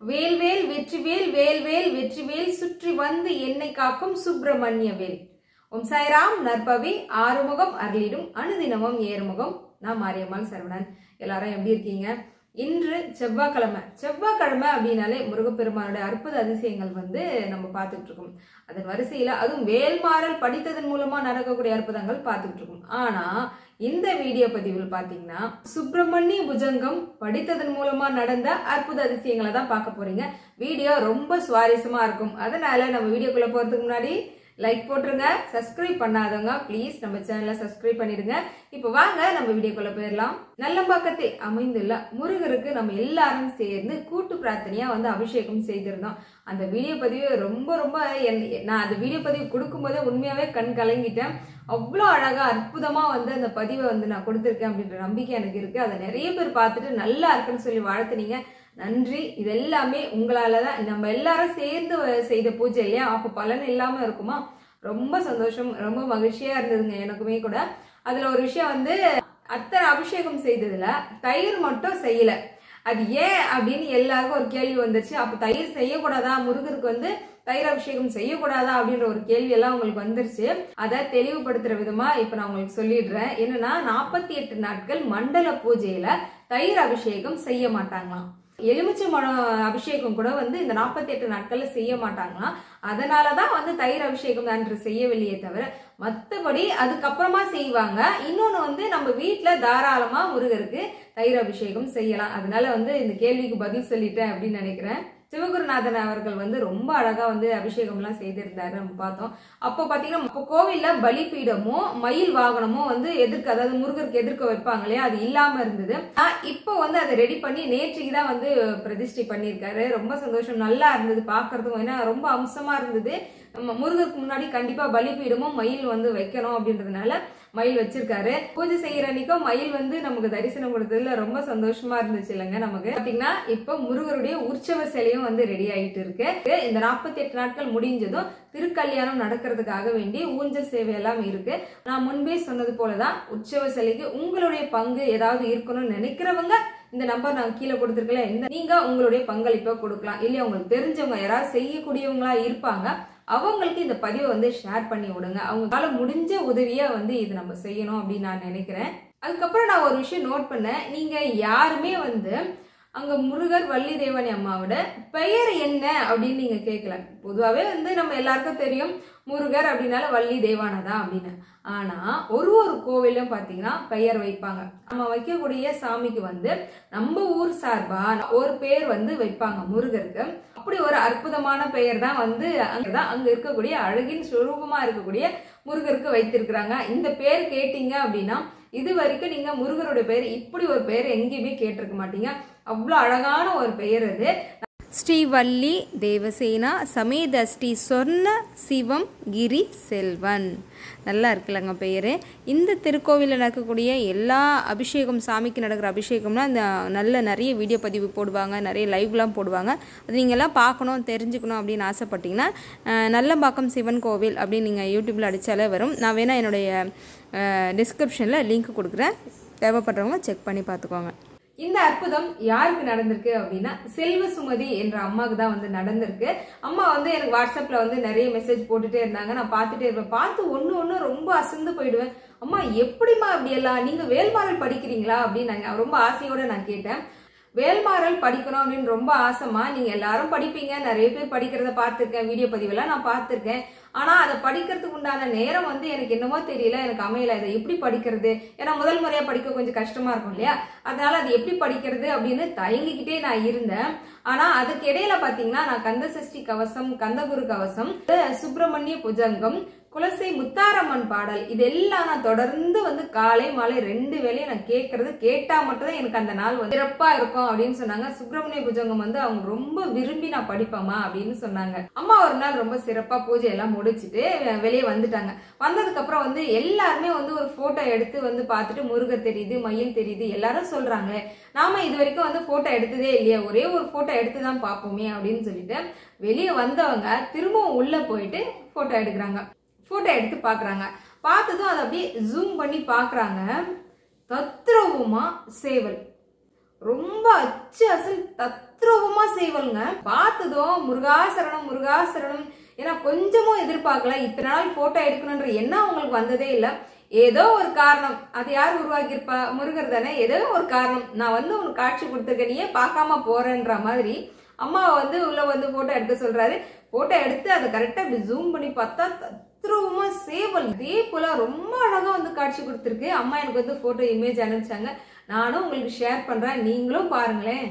வேல்வேல் வெற்றிவேல் வேல்வேல் வெற்றிவேல் சுற்றி வந்து என்னை காக்கும் சுப்பிரமணிய வேல். ஓம் சாய்ராம். நற்பவி ஆறுமுகம் அருளிடும் அனுதினமும் ஏறுமுகம். நான் மாரியம்மாள் சரவணன். எல்லாரும் எப்படி இருக்கீங்க? இன்று செவ்வாய்க்கிழமை அப்படின்னாலே முருகப்பெருமானுடைய அற்புத அதிசயங்கள் நம்ம பார்த்துட்டு இருக்கோம். அதன் வரிசையில அதுவும் வேல்மாறல் படித்ததன் மூலமா நடக்கக்கூடிய அற்புதங்கள் பார்த்துட்டு இருக்கோம். ஆனா இந்த வீடியோ பதிவில் பாத்தீங்கன்னா சுப்பிரமணிய புஜங்கம் படித்ததன் மூலமா நடந்த அற்புத அதிசயங்களை தான் பார்க்க போறீங்க. வீடியோ ரொம்ப சுவாரஸ்யமா இருக்கும். அதனால நம்ம வீடியோக்குள்ள போறதுக்கு முன்னாடி லைக் போட்டுருங்க. சப்ஸ்கிரைப் பண்ணாதவங்க ப்ளீஸ் நம்ம சேனலை சப்ஸ்கிரைப் பண்ணிடுங்க. இப்போ வாங்க நம்ம வீடியோக்குள்ள போயிடலாம். நல்லம்பாக்கத்தை அமைந்துள்ள முருகருக்கு நம்ம எல்லாரும் சேர்ந்து கூட்டு பிரார்த்தனையா அபிஷேகம் செய்திருந்தோம். அந்த வீடியோ பதிவு ரொம்ப நான் அந்த வீடியோ பதிவு கொடுக்கும் போதே உண்மையாவே கண் கலங்கிட்டேன். அவ்வளோ அழகா அற்புதமா அந்த பதிவை நான் கொடுத்துருக்கேன் அப்படின்ற நம்பிக்கை எனக்கு இருக்கு. அதை நிறைய பேர் பார்த்துட்டு நல்லா இருக்குன்னு சொல்லி வாழ்த்துனீங்க. நன்றி. இது எல்லாமே உங்களாலதான். நம்ம எல்லாரும் சேர்ந்து செய்த பூஜை இல்லையா, அப்ப பலன் இல்லாம இருக்குமா? ரொம்ப சந்தோஷம், ரொம்ப மகிழ்ச்சியா இருந்ததுங்க எனக்குமே கூட. அதுல ஒரு விஷயம் அத்தனை அபிஷேகம் செய்ததுல தயிர் மட்டும் செய்யல. அது ஏன் அப்படின்னு எல்லாருக்கும் ஒரு கேள்வி வந்துச்சு. அப்ப தயிர் செய்யக்கூடாதா, முருகருக்கு தயிர் அபிஷேகம் செய்யக்கூடாதா அப்படின்ற ஒரு கேள்வி எல்லாம் உங்களுக்கு வந்துருச்சு. அதை தெளிவுபடுத்துற விதமா இப்ப நான் உங்களுக்கு சொல்லிடுறேன். என்னன்னா 48 நாட்கள் மண்டல பூஜையில தயிர் அபிஷேகம் செய்ய மாட்டாங்களாம். எலுமிச்சை மரம் அபிஷேகம் கூட இந்த 48 நாட்கள்ல செய்ய மாட்டாங்களாம். அதனாலதான் தயிர் அபிஷேகம் அன்று செய்யவில்லையே தவிர மற்றபடி அதுக்கப்புறமா செய்வாங்க. இன்னொன்னு நம்ம வீட்டுல தாராளமா முருகருக்கு தயிர் அபிஷேகம் செய்யலாம். அதனால இந்த கேள்விக்கு பதில் சொல்லிட்டேன் அப்படின்னு நினைக்கிறேன். சிவகுருநாதன் அவர்கள் ரொம்ப அழகா அபிஷேகம் எல்லாம் செய்திருந்தாரு. நம்ம பார்த்தோம். அப்போ பாத்தீங்கன்னா அப்போ கோவில்ல பலிபீடமும் மயில் வாகனமும் எதிர்க்க, அதாவது முருகருக்கு எதிர்க்க வைப்பாங்க இல்லையா, அது இல்லாம இருந்தது. இப்போ அதை ரெடி பண்ணி நேற்றுக்கு தான் பிரதிஷ்டை பண்ணியிருக்காரு. ரொம்ப சந்தோஷம், நல்லா இருந்தது பாக்குறதுக்கும். ஏன்னா ரொம்ப அம்சமா இருந்தது. முருகருக்கு முன்னாடி கண்டிப்பா பலிபீடமும் மயில் வைக்கணும் அப்படின்றதுனால மயில் வச்சிருக்காரு. பூஜை செய்யற அன்னைக்கும் மயில் நமக்கு தரிசனம் கொடுத்ததுல ரொம்ப சந்தோஷமா இருந்துச்சு இல்லைங்க. நமக்கு பாத்தீங்கன்னா இப்ப முருகருடைய உற்சவ சிலையும் ரெடி ஆயிட்டு இருக்கு. இந்த 48 நாட்கள் முடிஞ்சதும் திருக்கல்யாணம் நடக்கிறதுக்காக வேண்டி ஊஞ்சல் சேவை எல்லாம் இருக்கு. நான் முன்பே சொன்னது போலதான் உற்சவ சிலைக்கு உங்களுடைய பங்கு ஏதாவது இருக்கணும்னு நினைக்கிறவங்க இந்த நம்பர் நான் கீழே கொடுத்துருக்கல, நீங்க உங்களுடைய பங்களிப்பை கொடுக்கலாம். இல்லையா உங்களுக்கு தெரிஞ்சவங்க யாராவது செய்யக்கூடியவங்களா இருப்பாங்க, அவங்களுக்கு இந்த பதிவை ஷேர் பண்ணி விடுங்க. அவங்களால முடிஞ்ச உதவியா இது நம்ம செய்யணும் அப்படின்னு நான் நினைக்கிறேன். அதுக்கப்புறம் நான் ஒரு விஷயம் நோட் பண்ணேன். நீங்க யாருமே அங்க முருகர் வள்ளி தேவனி அம்மாவோட பெயர் என்ன அப்படின்னு நீங்க கேட்கல. பொதுவாவே நம்ம எல்லாருக்கும் தெரியும் முருகர் அப்படின்னால வள்ளி தேவானதா அப்படின்னு. ஆனா ஒரு கோவிலும் பாத்தீங்கன்னா பெயர் வைப்பாங்க. நம்ம வைக்கக்கூடிய சாமிக்கு நம்ம ஊர் சார்பா ஒரு பேர் வைப்பாங்க முருகருக்கு. அப்படி ஒரு அற்புதமான பெயர் தான் அங்க இருக்கக்கூடிய அழகின் சுரூபமா இருக்கக்கூடிய முருகருக்கு வைத்திருக்கிறாங்க. இந்த பேர் கேட்டீங்க அப்படின்னா இது வரைக்கும் நீங்க முருகருடைய பெயர் இப்படி ஒரு பெயர் எங்கேயுமே கேட்டிருக்க மாட்டீங்க. அவ்வளோ அழகான ஒரு பெயர் அது. ஸ்ரீ வள்ளி தேவசேனா சமேத ஸ்ரீ சொர்ண சிவம் கிரி செல்வன். நல்லா இருக்குல்லங்க பெயர். இந்த திருக்கோவிலில் நடக்கக்கூடிய எல்லா அபிஷேகம், சாமிக்கு நடக்கிற அபிஷேகம்லாம் இந்த நிறைய வீடியோ பதிவு போடுவாங்க, நிறைய லைவ்லாம் போடுவாங்க. அது நீங்கள்லாம் பார்க்கணும் தெரிஞ்சுக்கணும் அப்படின்னு ஆசைப்பட்டீங்கன்னா நல்லம்பாக்கம் சிவன் கோவில் அப்படின்னு நீங்கள் யூடியூப்பில் அடித்தாலே வரும். நான் வேணால் என்னுடைய டிஸ்கிரிப்ஷனில் லிங்க் கொடுக்குறேன், தேவைப்படுறவங்க செக் பண்ணி பார்த்துக்கோங்க. இந்த அற்புதம் யாருக்கு நடந்திருக்கு அப்படின்னா செல்வ சுமதி என்ற அம்மாவுக்கு தான் நடந்திருக்கு. அம்மா எனக்கு வாட்ஸ்அப்ல நிறைய மெசேஜ் போட்டுட்டே இருந்தாங்க. நான் பார்த்துட்டே இருப்பேன். பார்த்து ஒண்ணு ரொம்ப அசந்து போயிடுவேன். அம்மா எப்படிமா அப்படி எல்லாம் நீங்க வேல்மாறல் படிக்கிறீங்களா அப்படின்னு ரொம்ப ஆசையோட நான் கேட்டேன். வேல்மாறல் படிக்கணும் அப்படின்னு ரொம்ப ஆசைமா. நீங்க எல்லாரும் படிப்பீங்க, நிறைய பேர் படிக்கிறத பார்த்திருக்கேன், வீடியோ பதிவெல்லாம் நான் பார்த்திருக்கேன். ஆனா அதை படிக்கிறதுக்கு உண்டான நேரம் எனக்கு என்னமோ தெரியல, எனக்கு அமையல. இதை எப்படி படிக்கிறது? ஏன்னா முதல் முறையா படிக்க கொஞ்சம் கஷ்டமா இருக்கும் இல்லையா, அதனால அது எப்படி படிக்கிறது அப்படின்னு தயங்கிக்கிட்டே நான் இருந்தேன். ஆனா அதுக்கு இடையில பாத்தீங்கன்னா நான் கந்த சஷ்டி கவசம், கந்தகுரு கவசம், சுப்பிரமணிய புஜங்கம், குலசை முத்தாரம்மன் பாடல் இதெல்லாம் நான் தொடர்ந்து காலை மாலை 2 வேளையும் நான் கேட்கறது. கேட்டா மட்டும்தான் எனக்கு அந்த நாள் சிறப்பா இருக்கும் அப்படின்னு சொன்னாங்க. சுப்பிரமணிய புஜங்கம் அவங்க ரொம்ப விரும்பி நான் படிப்பேமா அப்படின்னு சொன்னாங்க. அம்மா ஒரு நாள் ரொம்ப சிறப்பா பூஜை எல்லாம் முடிச்சுட்டு வெளியே வந்துட்டாங்க. வந்ததுக்கு அப்புறம் எல்லாருமே ஒரு போட்டோ எடுத்து பார்த்துட்டு முருகர் தெரியுது, மயில் தெரியுது எல்லாரும் சொல்றாங்க. நாம இது வரைக்கும் போட்டோ எடுத்ததே இல்லையா, ஒரே ஒரு போட்டோ எடுத்துதான் பார்ப்போமே அப்படின்னு சொல்லிட்டு வெளியே வந்தவங்க திரும்பவும் உள்ள போயிட்டு போட்டோ எடுக்கிறாங்க. போட்டோ எடுத்து பாக்குறாங்க. பார்த்ததும் அதை அப்படியே ஜூம் பண்ணி பாக்குறாங்க. தத்ரூபமா சேவல், ரொம்ப அச்சு அசல் தத்ரூபமா செய்வல்ங்க. பார்த்ததும் முருகாசரணம் முருகாசரணம். ஏன்னா கொஞ்சமும் எதிர்பார்க்கல. இத்தனை நாள் போட்டோ எடுக்கணும்ன்ற எண்ணம் அவங்களுக்கு வந்ததே இல்லை. ஏதோ ஒரு காரணம், அது யார் உருவாக்கியிருப்பா? முருகர் தானே. ஏதோ ஒரு காரணம், நான் வந்து உனக்கு காட்சி கொடுத்துருக்க, நீயே பார்க்காம போறேன்ற மாதிரி அம்மாவை வந்து உள்ள வந்து போட்டோ எடுக்க சொல்றாரு. போட்டோ எடுத்து அதை கரெக்டா இப்படி ஜூம் பண்ணி பார்த்தா தத்ரூபமா சேவல் இதே போல ரொம்ப அழகா வந்து காட்சி கொடுத்துருக்கு. அம்மா எனக்கு வந்து போட்டோ இமேஜ் அனுப்பிச்சாங்க. நானும் உங்களுக்கு ஷேர் பண்றேன், நீங்களும் பாருங்களேன்.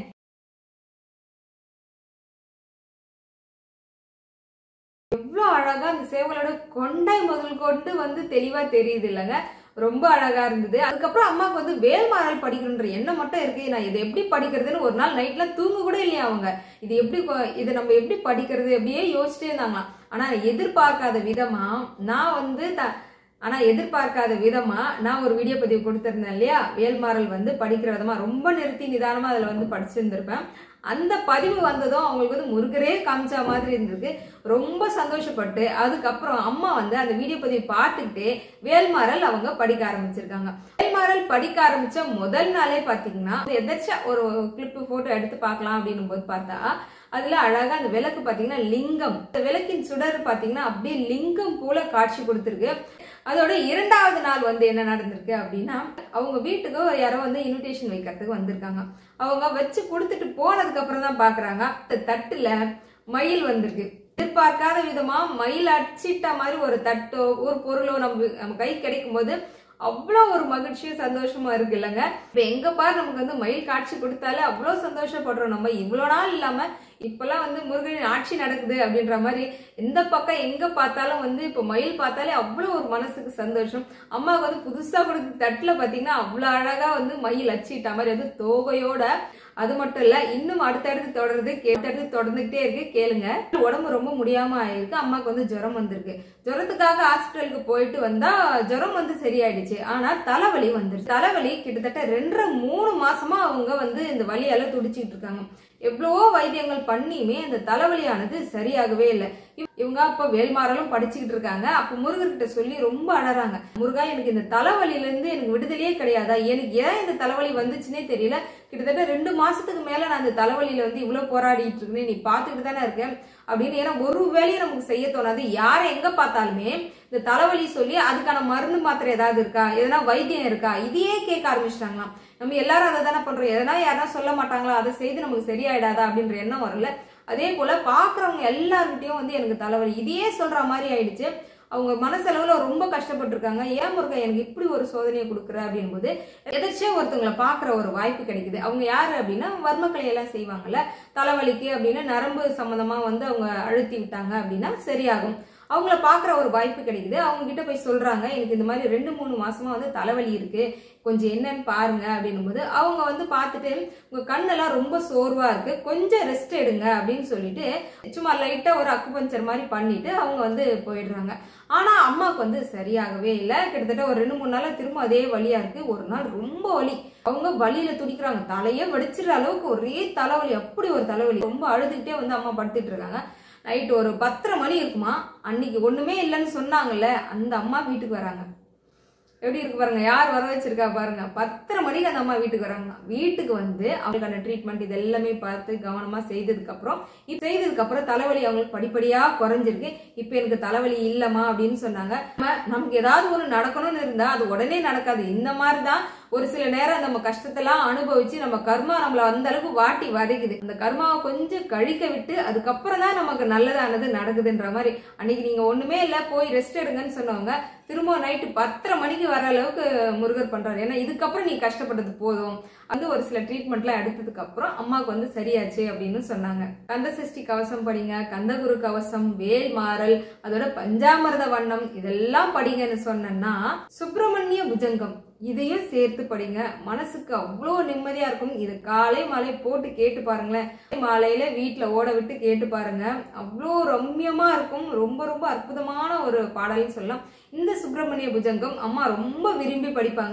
எவ்வளவு அழகா அந்த சேவலோட கொண்டை முதல் கொண்டு வந்து தெளிவா தெரியுது இல்லைங்க. ரொம்ப அழகா இருந்தது. அதுக்கப்புறம் அம்மாவுக்கு வந்து வேல்மாறல் படிக்கணுன்ற எண்ணம் மட்டும் இருக்கு. நான் இதை எப்படி படிக்கிறதுன்னு ஒரு நாள் நைட்ல தூங்க கூட இல்லையா அவங்க. இதை நம்ம எப்படி படிக்கிறது அப்படியே யோசிச்சுட்டே இருந்தாங்களாம். ஆனா எதிர்பார்க்காத விதமா நான் ஒரு வீடியோ பதிவு கொடுத்திருந்தேன் இல்லையா, வேல்மாறல் வந்து படிக்கிற விதமா ரொம்ப நிறுத்தி நிதானமா அதுல வந்து படிச்சிருந்திருப்பேன். அந்த பதிவு வந்ததும் அவங்களுக்கு வந்து முருகரே காமிச்சா மாதிரி இருந்திருக்கு. ரொம்ப சந்தோஷப்பட்டு அதுக்கப்புறம் அம்மா வந்து அந்த வீடியோ பதிவு பார்த்துக்கிட்டே வேல்மாறல் அவங்க படிக்க ஆரம்பிச்சிருக்காங்க. வேல்மாறல் படிக்க ஆரம்பிச்ச முதல் நாளே பாத்தீங்கன்னா எதாச்சா ஒரு கிளிப்பு போட்டோ எடுத்து பார்க்கலாம் அப்படின்னும் போது பார்த்தா அதுல அழகா அந்த விளக்கு பாத்தீங்கன்னா லிங்கம், விளக்கின் சுடர் பாத்தீங்கன்னா அப்படியே லிங்கம் போல காட்சி கொடுத்திருக்கு. அதோட இரண்டாவது நாள் வந்து என்ன நடந்திருக்கு அப்படின்னா, அவங்க வீட்டுக்கு யாரோ வந்து இன்விடேஷன் வைக்கிறதுக்கு வந்திருக்காங்க. அவங்க வச்சு கொடுத்துட்டு போனதுக்கு அப்புறம் தான் பாக்குறாங்க தட்டுல மயில் வந்திருக்கு. எதிர்பார்க்காத விதமா மயில் அடிச்சிட்ட மாதிரி ஒரு தட்டோ ஒரு பொருளோ நம்ம கை கிடைக்கும் போது அவ்வளவு ஒரு மகிழ்ச்சியும் சந்தோஷமா இருக்கு இல்லைங்க. இப்ப எங்க பாரு நமக்கு வந்து மயில் காட்சி கொடுத்தாலே அவ்வளவு சந்தோஷப்படுறோம். நம்ம இவ்வளவு நாள் இல்லாம இப்பெல்லாம் வந்து முருகனின் ஆட்சி நடக்குது அப்படின்ற மாதிரி எந்த பக்கம் எங்க பார்த்தாலும் வந்து இப்ப மயில் பார்த்தாலே அவ்வளவு ஒரு மனசுக்கு சந்தோஷம். அம்மாவுக்கு வந்து புதுசா கொடுத்த தட்டுல பாத்தீங்கன்னா அவ்வளவு அழகா வந்து மயில் அச்சிட்ட மாதிரி வந்து தோகையோட. அது மட்டும் இல்ல, இன்னும் அடுத்தடுத்து தொடர்ந்துகிட்டே இருக்கு. கேளுங்க. உடம்பு ரொம்ப முடியாம ஆயிருக்கு. அம்மாக்கு வந்து ஜுரம் வந்திருக்கு. ஜுரத்துக்காக ஹாஸ்பிட்டலுக்கு போயிட்டு வந்தா ஜுரம் வந்து சரியாயிடுச்சு. ஆனா தலைவலி வந்துருச்சு. தலைவலி கிட்டத்தட்ட 2-3 மாசமா அவங்க வந்து இந்த வலியால துடிச்சிட்டு இருக்காங்க. எவ்வளவோ வைத்தியங்கள் பண்ணியுமே அந்த தலைவலியானது சரியாகவே இல்லை. இவங்க அப்ப வேல்மாறலும் படிச்சுக்கிட்டு இருக்காங்க. அப்ப முருகர்கிட்ட சொல்லி ரொம்ப அழறாங்க. முருகா, எனக்கு இந்த தலைவலியில இருந்து எனக்கு விடுதலையே கிடையாதா? எனக்கு ஏன் இந்த தலைவலி வந்துச்சுன்னே தெரியல. கிட்டத்தட்ட 2 மாசத்துக்கு மேல நான் இந்த தலைவலியில வந்து இவ்வளவு போராடிட்டு இருக்கேன், நீ பாத்துக்கிட்டு தானே இருக்கேன் அப்படின்னு. ஏன்னா ஒரு வேலையும் நமக்கு செய்ய தோணாது. யாரை எங்க பார்த்தாலுமே இந்த தலைவலி சொல்லி அதுக்கான மருந்து மாத்திரை ஏதாவது இருக்கா, எதனா வைத்தியம் இருக்கா, இதையே கேட்க ஆரம்பிச்சிட்டாங்களாம். நம்ம எல்லாரும் அதை தானே பண்றோம். எதனா யாரா சொல்ல மாட்டாங்களா, அதை செய்து நமக்கு சரியாயிடாதா அப்படின்ற எண்ணம் வரல. அதே போல பாக்குறவங்க எல்லார்கிட்டயும் வந்து எனக்கு தலைவலி இதையே சொல்ற மாதிரி ஆயிடுச்சு. அவங்க மனசளவுல ரொம்ப கஷ்டப்பட்டு இருக்காங்க. ஏன் முருகா எனக்கு இப்படி ஒரு சோதனையை கொடுக்குற அப்படின் போது எதாச்சியா ஒருத்தவங்களை பாக்குற ஒரு வாய்ப்பு கிடைக்குது. அவங்க யாரு அப்படின்னா வர்மக்கலை எல்லாம் செய்வாங்கல்ல, தலைவலிக்கு அப்படின்னு நரம்பு சம்பந்தமா வந்து அவங்க அழுத்தி விட்டாங்க அப்படின்னா சரியாகும். அவங்கள பாக்குற ஒரு வாய்ப்பு கிடைக்குது. அவங்க கிட்ட போய் சொல்றாங்க, எனக்கு இந்த மாதிரி 2-3 மாசமா வந்து தலைவலி இருக்கு, கொஞ்சம் என்னன்னு பாருங்க அப்படின்னும் போது அவங்க வந்து பார்த்துட்டு உங்க கண்ணெல்லாம் ரொம்ப சோர்வா இருக்கு, கொஞ்சம் ரெஸ்ட் எடுங்க அப்படின்னு சொல்லிட்டு சும்மா லைட்டா ஒரு அக்குபஞ்சர் மாதிரி பண்ணிட்டு அவங்க வந்து போயிடுறாங்க. ஆனா அம்மாவுக்கு வந்து சரியாகவே இல்லை. கிட்டத்தட்ட ஒரு 2-3 நாளா திரும்ப அதே வலியா இருக்கு. ஒரு நாள் ரொம்ப வலி, அவங்க வலியில துடிக்கிறாங்க. தலையே வடிச்சிடுற அளவுக்கு ஒரே தலைவலி, அப்படி ஒரு தலைவலி. ரொம்ப அழுதுகிட்டே வந்து அம்மா படுத்துட்டு இருக்காங்க. நைட்டு ஒரு 10:30 மணி இருக்குமா. அன்னைக்கு ஒண்ணுமே இல்லைன்னு சொன்னாங்கல்ல, அந்த அம்மா வீட்டுக்கு வராங்க. எப்படி இருக்கு பாருங்க, யார் வர வச்சிருக்கா பாருங்க. 10:30 மணிக்கு அந்த அம்மா வீட்டுக்கு வராங்க. வீட்டுக்கு வந்து அவங்களுக்கான ட்ரீட்மெண்ட் இது எல்லாமே பார்த்து கவனமா செய்ததுக்கு அப்புறம் தலைவலி அவங்களுக்கு படிப்படியா குறைஞ்சிருக்கு. இப்ப எனக்கு தலைவலி இல்லம்மா அப்படின்னு சொன்னாங்க. நமக்கு ஏதாவது ஒண்ணு நடக்கணும்னு இருந்தா அது உடனே நடக்காது. இந்த மாதிரிதான் ஒரு சில நேரம் நம்ம கஷ்டத்தெல்லாம் அனுபவிச்சு நம்ம கர்மா நம்மள அந்த அளவுக்கு வாட்டி வதைக்குது. அந்த கர்மாவை கொஞ்சம் கழிக்க விட்டு அதுக்கப்புறம் தான் நமக்கு நல்லதானது நடக்குதுன்ற மாதிரி. அன்னைக்கு நீங்க ஒண்ணுமே இல்ல, போய் ரெஸ்ட் எடுங்கன்னு சொன்னவங்க திரும்ப நைட்டு 10:30 மணிக்கு வர அளவுக்கு முருகர் பண்றாரு. ஏன்னா இதுக்கப்புறம் நீ கஷ்டப்பட்டது போதும். அந்த ஒரு சில ட்ரீட்மெண்ட்லாம் எடுத்ததுக்கு அப்புறம் அம்மாவுக்கு வந்து சரியாச்சு அப்படின்னு சொன்னாங்க. கந்த சஷ்டி கவசம் படிங்க, கந்தகுரு கவசம், வேல்மாறல், அதோட பஞ்சாமிர்த வண்ணம் இதெல்லாம் படிங்கன்னு சொன்னா சுப்பிரமணிய புஜங்கம் இதையும் சேர்த்து படிங்க. மனசுக்கு அவ்வளோ நிம்மதியா இருக்கும். இது காலை மாலை போட்டு கேட்டு பாருங்களேன். மாலையில வீட்டுல ஓட விட்டு கேட்டு பாருங்க, அவ்வளோ ரம்யமா இருக்கும். ரொம்ப ரொம்ப அற்புதமான ஒரு பாடல்னு சொல்லலாம். இந்த சுப்பிரமணிய புஜங்கம் அம்மா ரொம்ப விரும்பி படிப்பாங்க.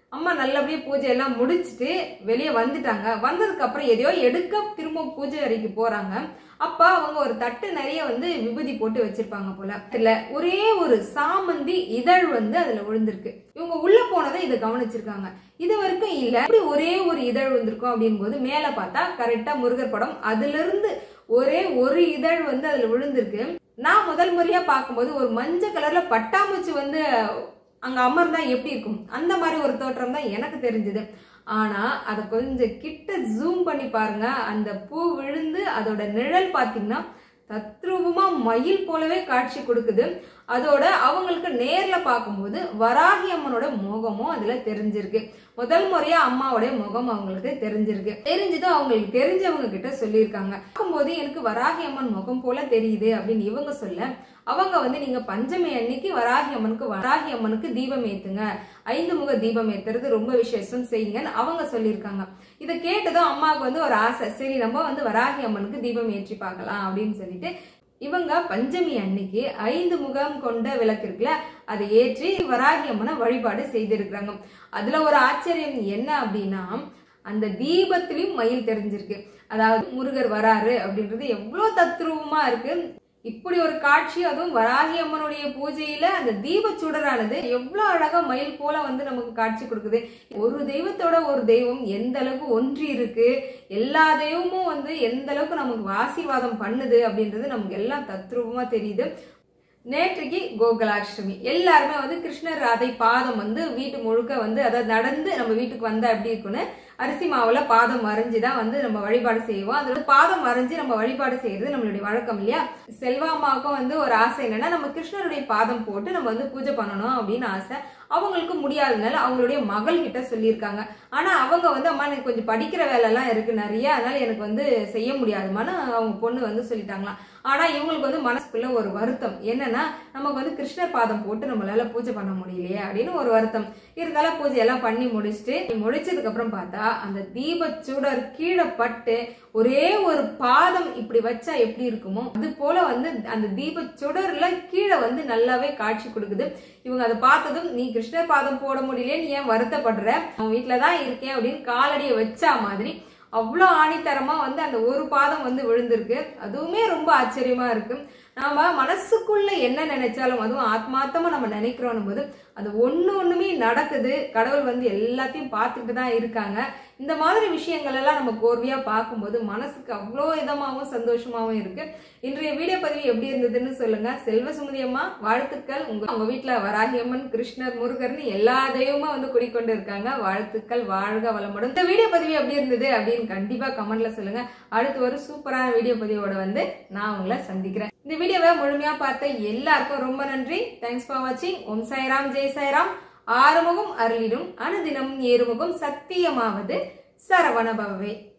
அம்மா நல்லபடியா பூஜை எல்லாம் முடிச்சுட்டு வெளியே வந்துட்டாங்க. வந்ததுக்கு அப்புறம் எதையோ எடுக்க திரும்ப பூஜை அறைக்கு போறாங்க. அப்ப அவங்க ஒரு தட்டு நிறைய விபூதி போட்டு வச்சிருப்பாங்க போல. அதுல ஒரே ஒரு சாமந்தி இதழ் அதுல விழுந்திருக்கு. இவங்க உள்ள போனதை இதை கவனிச்சிருக்காங்க. இது வரைக்கும் இல்ல, இப்படி ஒரே ஒரு இதழ் வந்திருக்கும் அப்படின் போது மேல பார்த்தா கரெக்டா முருகர் படம், அதுல இருந்து ஒரே ஒரு இதழ் அதுல விழுந்திருக்கு. நான் முதல் முறையா பார்க்கும்போது ஒரு மஞ்சள் கலர்ல பட்டாம்பூச்சி அங்க அமர்ந்தா எப்படி இருக்கும் அந்த மாதிரி ஒரு தோற்றம் தான் எனக்கு தெரிஞ்சது. ஆனா அத கொஞ்சம் கிட்ட ஜூம் பண்ணி பாருங்க, அந்த பூ விழுந்து அதோட நிழல் பாத்தீங்கன்னா தத்ரூபமா மயில் போலவே காட்சி கொடுக்குது. அதோட அவங்களுக்கு நேர்ல பார்க்கும்போது வராகி அம்மனோட முகமும் அதுல தெரிஞ்சிருக்கு. முதல் முறையா அம்மாவோட முகம் அவங்களுக்கு தெரிஞ்சிருக்கு. தெரிஞ்சதும் அவங்களுக்கு தெரிஞ்சவங்க கிட்ட சொல்லியிருக்காங்க. பார்க்கும்போது எனக்கு வராகி அம்மன் முகம் போல தெரியுது அப்படின்னு இவங்க சொல்ல, அவங்க நீங்க பஞ்சமி அன்னைக்கு வராகி அம்மனுக்கு தீபம் ஏத்துங்க, 5 முக தீபம் ஏத்துறது ரொம்ப விசேஷம் செய்யுங்கன்னு அவங்க சொல்லியிருக்காங்க. இதை கேட்டதும் அம்மாவுக்கு ஒரு ஆசை, சரி நம்ம வராகி அம்மனுக்கு தீபம் ஏற்றி பார்க்கலாம் அப்படின்னு சொல்லிட்டு இவங்க பஞ்சமி அன்னைக்கு 5 முகம் கொண்ட விளக்கு இருக்குல்ல அதை ஏற்றி வராகி அம்மனை வழிபாடு செய்திருக்கிறாங்க. அதுல ஒரு ஆச்சரியம் என்ன அப்படின்னா, அந்த தீபத்திலையும் மயில் தெரிஞ்சிருக்கு. அதாவது முருகர் வராரு அப்படின்றது எவ்வளவு தத்ரூபமா இருக்கு. இப்படி ஒரு காட்சி, அதுவும் வராகி அம்மனுடைய பூஜையில அந்த தீப சுடரானது எவ்வளவு அழகா மயில் போல நமக்கு காட்சி கொடுக்குது. ஒரு தெய்வத்தோட ஒரு தெய்வம் எந்த அளவுக்கு ஒன்றி இருக்கு, எல்லா தெய்வமும் எந்த அளவுக்கு நமக்கு ஆசீர்வாதம் பண்ணுது அப்படின்றது நமக்கு எல்லாம் தத்ரூபமா தெரியுது. நேற்றைக்கு கோகுலாஷ்டமி, எல்லாருமே கிருஷ்ணர் ராதை பாதம் வீட்டு முழுக்க அதாவது நடந்து நம்ம வீட்டுக்கு வந்தா எப்படி இருக்குன்னு அரிசி மாவுல பாதம் மறைஞ்சுதான் நம்ம வழிபாடு செய்வோம். அதோட பாதம் மறைஞ்சு நம்ம வழிபாடு செய்யறது நம்மளுடைய வழக்கம் இல்லையா. செல்வாமாவுக்கும் ஒரு ஆசை என்னன்னா, நம்ம கிருஷ்ணருடைய பாதம் போட்டு நம்ம பூஜை பண்ணணும் அப்படின்னு ஆசை. அவங்களுக்கு முடியாததுனால அவங்களுடைய மகள் கிட்ட சொல்லியிருக்காங்க. ஆனா அவங்க அம்மா எனக்கு கொஞ்சம் படிக்கிற வேலை எல்லாம் இருக்கு நிறைய, அதனால எனக்கு செய்ய முடியாதுமான்னு அவங்க பொண்ணு சொல்லிட்டாங்களாம். ஆனா இவங்களுக்கு மனசுக்குள்ள ஒரு வருத்தம் என்னன்னா, நமக்கு கிருஷ்ணர் பாதம் போட்டு நம்மளால பூஜை பண்ண முடியலையே அப்படின்னு ஒரு வருத்தம் இருந்தாலும் பூஜை எல்லாம் பண்ணி முடிச்சதுக்கு அப்புறம் பார்த்தா அந்த தீப சுடர் கீழே பட்டு ஒரே ஒரு பாதம் இப்படி வச்சா எப்படி இருக்குமோ அது போல அந்த தீப சுடர்ல கீழே நல்லாவே காட்சி கொடுக்குது. இவங்க அதை பார்த்ததும், நீ கிருஷ்ணர் பாதம் போட முடியலையே, நீ ஏன் வருத்தப்படுற, அவன் வீட்டுலதான் இருக்கேன் அப்படின்னு காலடியை வச்சா மாதிரி அவ்வளோ ஆணித்தரமா அந்த ஒரு பாதம் விழுந்திருக்கு. அதுவுமே ரொம்ப ஆச்சரியமா இருக்கு. நாம மனசுக்குள்ள என்ன நினைச்சாலும், அதுவும் ஆத்மார்த்தமா நம்ம நினைக்கிறோம் போது அது ஒண்ணுமே நடக்குது. கடவுள் எல்லாத்தையும் பார்த்துட்டு தான் இருக்காங்க. இந்த மாதிரி விஷயங்கள் எல்லாம் நம்ம கோர்வையா பார்க்கும்போது மனசுக்கு அவ்வளோ இதமாவும் சந்தோஷமாவும் இருக்கு. இன்றைய வீடியோ பதிவு எப்படி இருந்ததுன்னு சொல்லுங்க. செல்வ சுமதி அம்மா வாழ்த்துக்கள். உங்க வீட்டுல வராகி அம்மன், கிருஷ்ணர், முருகர்னு எல்லா தெய்வமும் குடிக்கொண்டு இருக்காங்க. வாழ்த்துக்கள், வாழ்க வளமுடன். இந்த வீடியோ பதிவு எப்படி இருந்தது அப்படின்னு கண்டிப்பா கமெண்ட்ல சொல்லுங்க. அடுத்து ஒரு சூப்பரான வீடியோ பதிவோட நான் உங்களை சந்திக்கிறேன். இந்த வீடியோவை முழுமையா பார்த்த எல்லாருக்கும் ரொம்ப நன்றி. தேங்க்ஸ் ஃபார் வாட்சிங். ஓம் சாய்ராம், ஜெய் சாய்ராம். ஆறுமுகம் அருளிடும், அனுதினம் ஏறுமுகம் சத்தியமாவது சரவண பவவே.